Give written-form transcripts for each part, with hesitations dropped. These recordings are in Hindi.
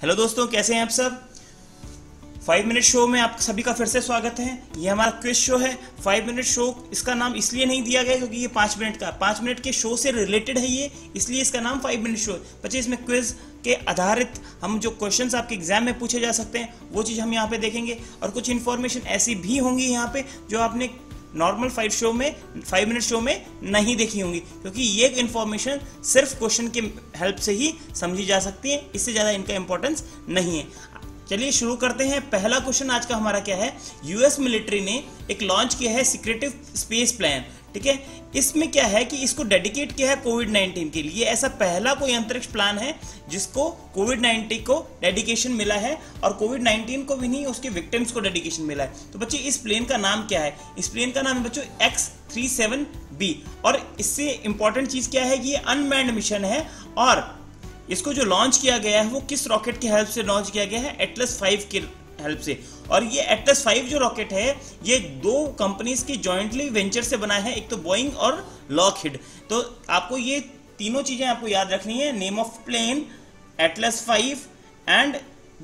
हेलो दोस्तों, कैसे हैं आप सब। 5 मिनट शो में आप सभी का फिर से स्वागत है। ये हमारा क्विज शो है। 5 मिनट शो इसका नाम इसलिए नहीं दिया गया क्योंकि ये 5 मिनट के शो से रिलेटेड है ये, इसलिए इसका नाम 5 मिनट शो है। बच्चे, इसमें क्विज के आधारित हम जो क्वेश्चंस आपके एग्जाम में पूछे जा सकते हैं वो चीज़ हम यहाँ पे देखेंगे, और कुछ इन्फॉर्मेशन ऐसी भी होंगी यहाँ पे जो आपने नॉर्मल 5 मिनट शो में नहीं देखी होंगी, क्योंकि ये इन्फॉर्मेशन सिर्फ क्वेश्चन के हेल्प से ही समझी जा सकती है, इससे ज़्यादा इनका इंपॉर्टेंस नहीं है। चलिए शुरू करते हैं। पहला क्वेश्चन आज का हमारा क्या है। यूएस मिलिट्री ने एक लॉन्च किया है सीक्रेटिव स्पेस प्लान, ठीक है। इसमें क्या है कि इसको डेडिकेट किया है कोविड-19 के लिए। ऐसा पहला कोई अंतरिक्ष प्लान है जिसको कोविड-19 को डेडिकेशन मिला है, और कोविड-19 को भी नहीं, उसके विक्टिम्स को डेडिकेशन मिला है। तो बच्चे, इस प्लेन का नाम क्या है। इस प्लेन का नाम है बच्चों X-37B, और इससे इंपॉर्टेंट चीज क्या है कि ये अनमैन्ड मिशन है, और इसको जो लॉन्च किया गया है वो किस रॉकेट की हेल्प से लॉन्च किया गया है, एटलस 5 की हेल्प से। और ये एटलस 5 जो रॉकेट है ये 2 कंपनीज की जॉइंटली वेंचर से बना है, एक तो बोइंग और लॉकहीड। तो आपको ये तीनों चीजें आपको याद रखनी है, name of plane, Atlas 5 and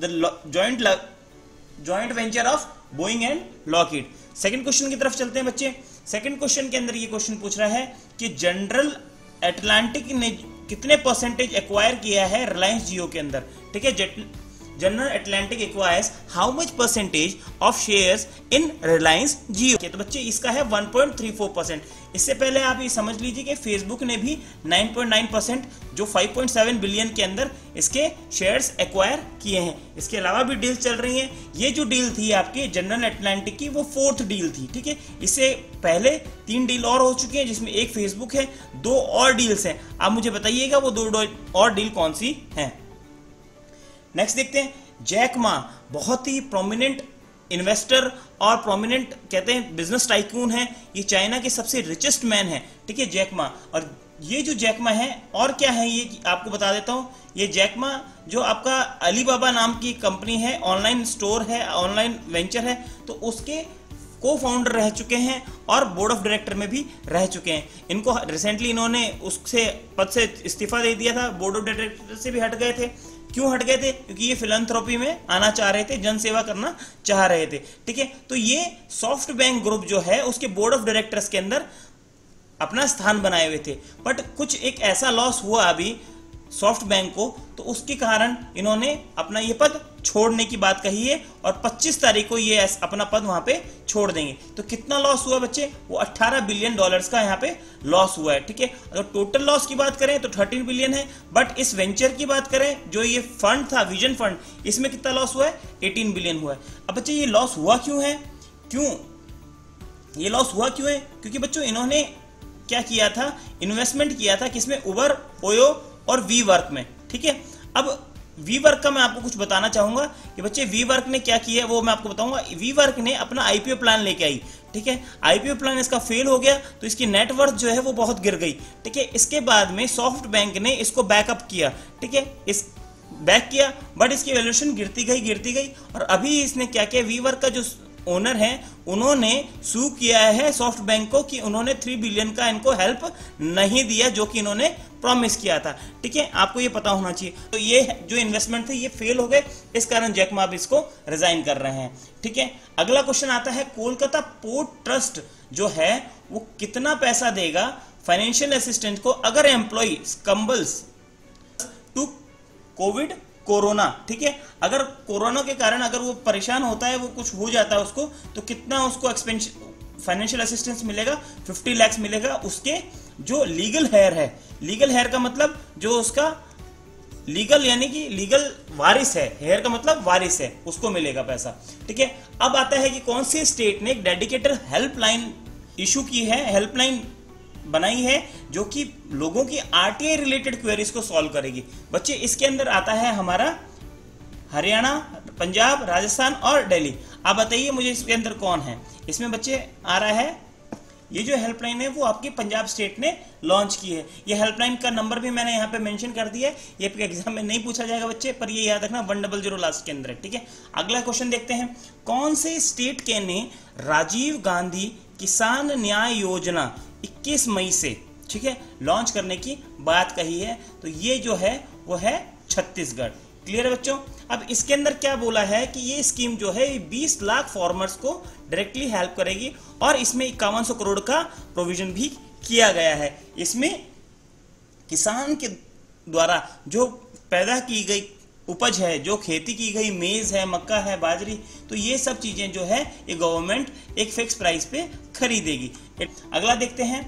the joint venture of Boeing and Lockheed. Second question की तरफ चलते हैं बच्चे। सेकंड क्वेश्चन के अंदर ये क्वेश्चन पूछ रहा है कि जनरल अटलांटिक ने कितने परसेंटेज एक्वायर किया है रिलायंस जियो के अंदर, ठीक है। General Atlantic acquires how much percentage of shares in Reliance Jio. तो बच्चे, इसका है 1.34%। इससे पहले आप ये समझ लीजिए कि फेसबुक ने भी 9.9% जो 5.7 बिलियन के अंदर इसके शेयर्स एक्वायर किए हैं। इसके अलावा भी डील चल रही हैं। ये जो डील थी आपकी जनरल अटलांटिक की, वो 4th डील थी, ठीक है। इससे पहले 3 डील और हो चुकी हैं, जिसमें एक फेसबुक है, 2 और डील्स हैं। आप मुझे बताइएगा वो 2 और डील कौन सी हैं। नेक्स्ट देखते हैं, जैक मा बहुत ही प्रोमिनेंट इन्वेस्टर और प्रोमिनेंट कहते हैं बिजनेस टाइकून है। ये चाइना के सबसे रिचेस्ट मैन है, ठीक है, जैक मा। और ये जो जैक मा है, और क्या है ये आपको बता देता हूँ। ये जैक मा जो आपका अलीबाबा नाम की कंपनी है, ऑनलाइन स्टोर है, ऑनलाइन वेंचर है, तो उसके को फाउंडर रह चुके हैं और बोर्ड ऑफ डायरेक्टर में भी रह चुके हैं। इनको रिसेंटली इन्होंने उससे पद से इस्तीफा दे दिया था, बोर्ड ऑफ डायरेक्टर से भी हट गए थे। क्यों हट गए थे? क्योंकि ये फिलैंथ्रोपी में आना चाह रहे थे, जन सेवा करना चाह रहे थे, ठीक है। तो ये सॉफ्ट बैंक ग्रुप जो है उसके बोर्ड ऑफ डायरेक्टर्स के अंदर अपना स्थान बनाए हुए थे, बट कुछ एक ऐसा लॉस हुआ अभी सॉफ्ट बैंक को, तो उसके कारण इन्होंने अपना ये पद छोड़ने की बात कही है, और 25 तारीख को ये अपना पद वहां पे छोड़ देंगे। तो कितना लॉस हुआ बच्चे? वो $18 बिलियन का यहाँ पे लॉस हुआ है, ठीक है। अगर टोटल लॉस की बात करें तो 13 बिलियन है, बट इस वेंचर की बात करें जो ये फंड था, विजन फंड, इसमें कितना लॉस हुआ है? 18 बिलियन हुआ है। अब बच्चे, ये लॉस हुआ क्यों है? ये लॉस हुआ क्यों है? क्योंकि बच्चों इन्होंने क्या किया था, इन्वेस्टमेंट किया था किसमें? उबर, ओयो और वी वर्क में, ठीक है। अब वी वर्क का मैं आपको कुछ बताना चाहूंगा कि बच्चे वी वर्क ने क्या किया है वो मैं आपको बताऊंगा। वी वर्क ने अपना आईपीओ प्लान लेके आई, ठीक है। आईपीओ प्लान इसका फेल हो गया तो इसकी नेटवर्थ जो है वो बहुत गिर गई, ठीक है। इसके बाद में सॉफ्ट बैंक ने इसको बैकअप किया, ठीक है, इस बैक किया, बट इसकी वैल्यूएशन गिरती गई, और अभी इसने क्या किया, वी वर्क का जो ओनर हैं उन्होंने सू किया है सॉफ्ट बैंक को कि उन्होंने 3 बिलियन का इनको हेल्प नहीं दिया जो कि इन्होंने प्रॉमिस किया था, ठीक है। आपको ये पता होना चाहिए। तो ये जो इन्वेस्टमेंट थे ये फेल हो गए, इस कारण जैक मा अब इसको रिजाइन कर रहे हैं, ठीक है। अगला क्वेश्चन आता है, कोलकाता पोर्ट ट्रस्ट जो है वो कितना पैसा देगा फाइनेंशियल असिस्टेंट को अगर एम्प्लॉय स्कम्बल्स टू कोरोना, ठीक है। अगर कोरोना के कारण अगर वो परेशान होता है, वो कुछ हो जाता है उसको, तो कितना उसको फाइनेंशियल असिस्टेंस मिलेगा? 50 लाख मिलेगा। उसके जो लीगल हेयर है, लीगल हेयर का मतलब जो उसका लीगल यानी कि लीगल वारिस है, हेयर का मतलब वारिस है, उसको मिलेगा पैसा, ठीक है। अब आता है कि कौन सी स्टेट ने एक डेडिकेटेड हेल्पलाइन इशू की है, हेल्पलाइन बनाई है जो कि लोगों की आरटीआई रिलेटेड क्वेरीज को सॉल्व करेगी। बच्चे, इसके अंदर आता है हमारा हरियाणा, पंजाब, राजस्थान और दिल्ली। आप बताइए मुझे इसके अंदर कौन है? इसमें बच्चे आ रहा है, ये जो हेल्पलाइन है वो आपकी पंजाब स्टेट ने लॉन्च की है। ये हेल्पलाइन का नंबर भी मैंने यहाँ पे मेंशन कर दिया है, ये आपके एग्जाम में नहीं पूछा जाएगा बच्चे, पर ये याद रखना 100 लास्ट के अंदर है, ठीक है। अगला क्वेश्चन देखते हैं, कौन से स्टेट के ने राजीव गांधी किसान न्याय योजना 21 मई से, ठीक है, लॉन्च करने की बात कही है? तो ये जो है वो है छत्तीसगढ़। क्लियर है बच्चों। अब इसके अंदर क्या बोला है कि ये स्कीम जो है 20 लाख फार्मर्स को डायरेक्टली हेल्प करेगी और इसमें 5100 करोड़ का प्रोविजन भी किया गया है। इसमें किसान के द्वारा जो पैदा की गई उपज है, जो खेती की गई मेज है, मक्का है, बाजरी, तो ये सब चीजें जो है ये गवर्नमेंट एक फिक्स प्राइस पे खरीदेगी। अगला देखते हैं,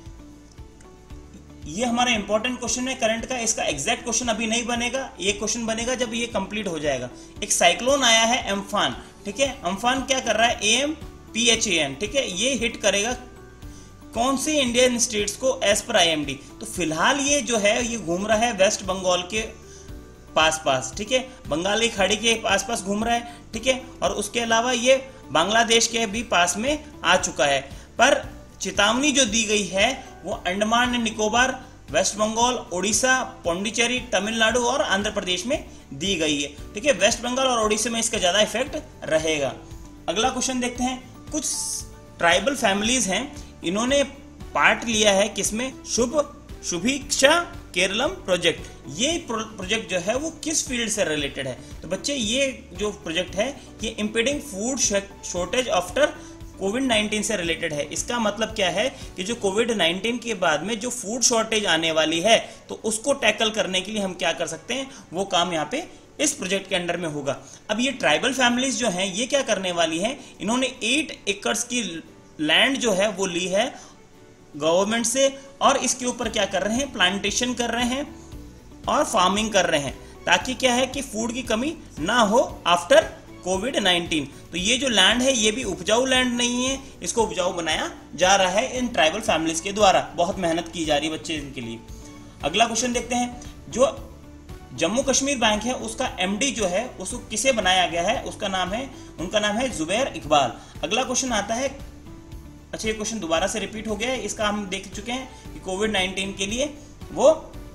ये हमारा इंपॉर्टेंट क्वेश्चन है करंट का। इसका एग्जैक्ट क्वेश्चन अभी नहीं बनेगा, ये क्वेश्चन बनेगा जब ये कंप्लीट हो जाएगा। एक साइक्लोन आया है एम्फान, ठीक है। एम्फान क्या कर रहा है, AMPHAN, ठीक है। ये हिट करेगा कौन से इंडियन स्टेट्स को एज पर IMD। तो फिलहाल ये जो है ये घूम रहा है वेस्ट बंगाल के पास, ठीक है। बंगाली खाड़ी के आसपास घूम रहा है, ठीक है। और उसके अलावा ये बांग्लादेश के भी पास में आ चुका है। पर चेतावनी जो दी गई है वो अंडमान एंड निकोबार, वेस्ट बंगाल, ओडिशा, पौंडीचेरी, तमिलनाडु और आंध्र प्रदेश में दी गई है, ठीक है। वेस्ट बंगाल और ओडिशा में इसका ज्यादा इफेक्ट रहेगा। अगला क्वेश्चन देखते हैं, कुछ ट्राइबल फैमिलीज हैं, इन्होंने पार्ट लिया है किसमें, शुभिक्षा केरलम प्रोजेक्ट। ये प्रोजेक्ट जो है वो किस फील्ड से रिलेटेड है। तो बच्चे ये जो प्रोजेक्ट है ये इम्पीडिंग फूड शॉर्टेज आफ्टर कोविड-19 से रिलेटेड है। इसका मतलब क्या है कि जो कोविड-19 के बाद में जो फूड शॉर्टेज आने वाली है तो उसको टैकल करने के लिए हम क्या कर सकते हैं, वो काम यहाँ पे इस प्रोजेक्ट के अंडर में होगा। अब ये ट्राइबल फैमिलीज जो हैं ये क्या करने वाली हैं, इन्होंने 8 एकर्स की लैंड जो है वो ली है गवर्नमेंट से और इसके ऊपर क्या कर रहे हैं, प्लांटेशन कर रहे हैं और फार्मिंग कर रहे हैं, ताकि क्या है कि फूड की कमी ना हो आफ्टर कोविड-19। तो ये जो लैंड है ये भी उपजाऊ लैंड नहीं है, इसको उपजाऊ बनाया जा रहा है इन ट्राइबल फैमिलीज के द्वारा। बहुत मेहनत की जा रही है बच्चे इनके लिए। अगला क्वेश्चन देखते हैं, जो जम्मू कश्मीर बैंक है उसका MD जो है उसको किसे बनाया गया है, उनका नाम है जुबैर इकबाल। अगला क्वेश्चन आता है, अच्छा ये क्वेश्चन दोबारा से रिपीट हो गया है, इसका हम देख चुके हैं कि कोविड-19 के लिए वो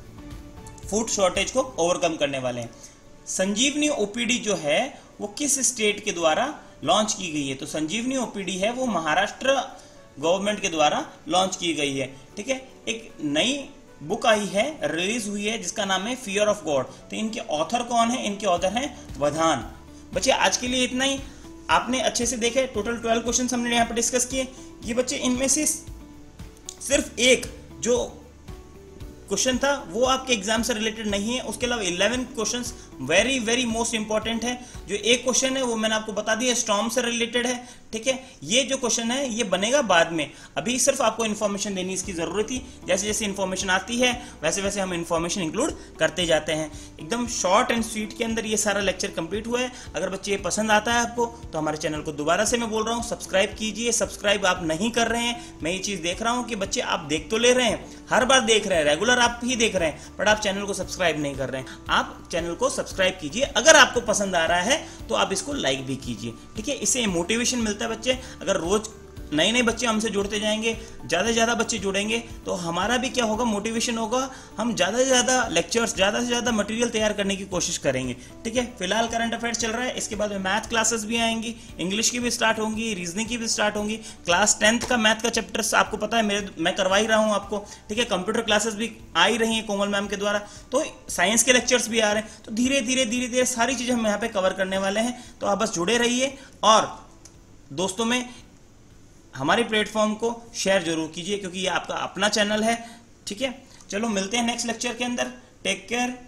फूड शॉर्टेज को ओवरकम करने वाले हैं। संजीवनी OPD जो है वो किस स्टेट के द्वारा लॉन्च की गई है। तो संजीवनी OPD है वो महाराष्ट्र गवर्नमेंट के द्वारा लॉन्च की गई है, ठीक है। एक नई बुक आई है, रिलीज हुई है, जिसका नाम है फियर ऑफ गॉड। तो इनके ऑथर कौन है, इनके ऑथर हैं वधान। बच्चे आज के लिए इतना ही, आपने अच्छे से देखे, टोटल 12 क्वेश्चन हमने यहाँ पे डिस्कस किए। ये बच्चे इनमें से सिर्फ एक जो क्वेश्चन था वो आपके एग्जाम से रिलेटेड नहीं है, उसके अलावा 11 questions very very most important है। जो एक क्वेश्चन है वो मैंने आपको बता दिया स्टॉर्म से रिलेटेड है, ठीक है। ये जो क्वेश्चन है ये बनेगा बाद में, अभी सिर्फ आपको इन्फॉर्मेशन देनी इसकी जरूरत थी। जैसे जैसे इन्फॉर्मेशन आती है वैसे वैसे हम इन्फॉर्मेशन इंक्लूड करते जाते हैं। एकदम शॉर्ट एंड स्वीट के अंदर ये सारा लेक्चर कंप्लीट हुआ है। अगर बच्चे ये पसंद आता है आपको तो हमारे चैनल को दोबारा से मैं बोल रहा हूँ सब्सक्राइब कीजिए। सब्सक्राइब आप नहीं कर रहे हैं, मैं ये चीज देख रहा हूँ कि बच्चे आप देख तो ले रहे हैं, हर बार देख रहे हैं, रेगुलर आप ही देख रहे हैं, बट आप चैनल को सब्सक्राइब नहीं कर रहे हैं। आप चैनल को सब्सक्राइब कीजिए, अगर आपको पसंद आ रहा है तो आप इसको लाइक भी कीजिए, ठीक है। इससे मोटिवेशन मिलता है बच्चे। अगर रोज नए नए बच्चे हमसे जुड़ते जाएंगे, ज़्यादा से ज़्यादा बच्चे जुड़ेंगे तो हमारा भी क्या होगा, मोटिवेशन होगा, हम ज़्यादा से ज़्यादा लेक्चर्स, ज़्यादा से ज़्यादा मटेरियल तैयार करने की कोशिश करेंगे, ठीक है। फिलहाल करंट अफेयर्स चल रहा है, इसके बाद में मैथ क्लासेस भी आएंगी, इंग्लिश की भी स्टार्ट होंगी, रीजनिंग की भी स्टार्ट होंगी। क्लास 10th का मैथ का चैप्टर्स आपको पता है मैं करवा ही रहा हूँ आपको, ठीक है। कंप्यूटर क्लासेस भी आ ही रही हैं कोमल मैम के द्वारा, तो साइंस के लेक्चर्स भी आ रहे हैं। तो धीरे धीरे सारी चीज़ें हम यहाँ पे कवर करने वाले हैं। तो आप बस जुड़े रहिए और दोस्तों में हमारे प्लेटफॉर्म को शेयर जरूर कीजिए, क्योंकि ये आपका अपना चैनल है, ठीक है। चलो मिलते हैं नेक्स्ट लेक्चर के अंदर। Take care.